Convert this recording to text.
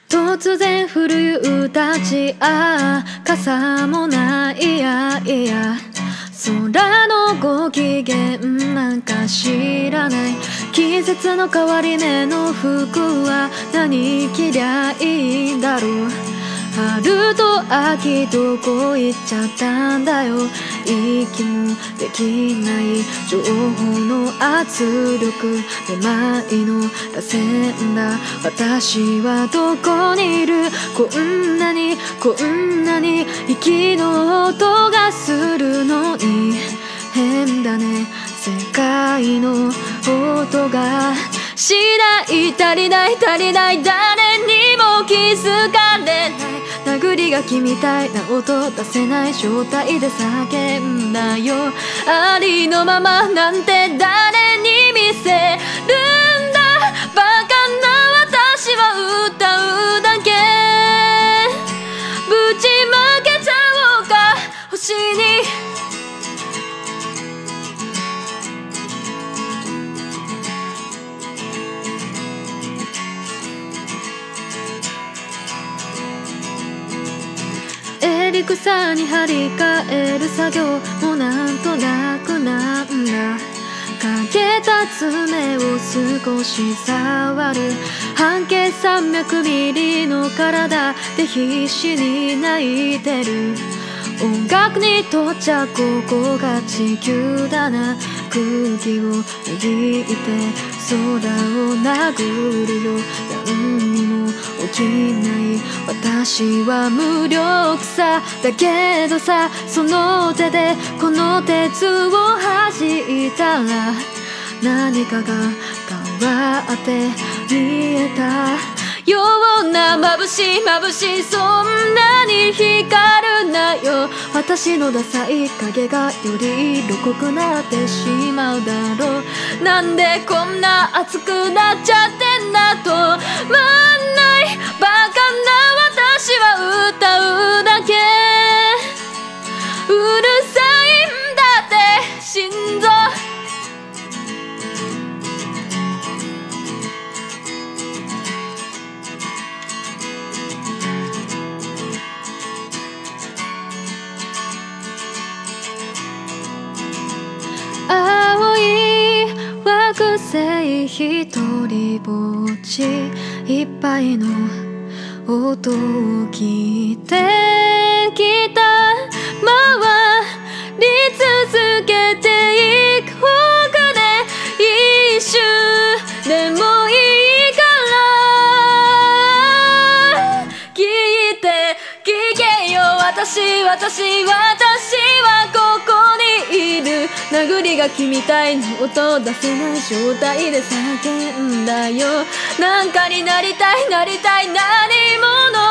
突然降る夕立ち、傘もないやいや、空のご機嫌なんか知らない。季節の変わり目の服は何着りゃいいんだろう。春と秋どこ行っちゃったんだよ。息もできない情報の圧力、めまいの螺旋だ。私はどこにいる。こんなに息の音がするのに変だね。世界の音がしない足りない誰にも気づかれない。殴り書きみたいな音出せない状態で叫んだよ。ありのままなんて誰に見せるんだ。バカな私は歌うだけ。ぶちまけちゃおうか星に。襟草に張り替える作業もなんとなくなんだ。欠けた爪を少し触る。半径300ミリの体で必死に泣いてる。音楽にとっちゃここが地球だな。空気を握って空を殴るよ。何にも起きない私は無力さだけどさ、その手でこの鉄を弾いたら何かが変わって見えたような。眩しいそんなに光るなよ。私のダサい影がより色濃くなってしまうだろう。なんでこんな熱くなっちゃってんだと。まんないバカな私は歌うだけ。うるさいんだって心臓。青い惑星一人ぼっち、いっぱいの音を聞いてきた。回り続けていく方がね、一瞬でもいいから聞いて聞けよ。私はここにいる。殴り書きみたいな音出せない状態で叫んだよ。なんかになりたい何者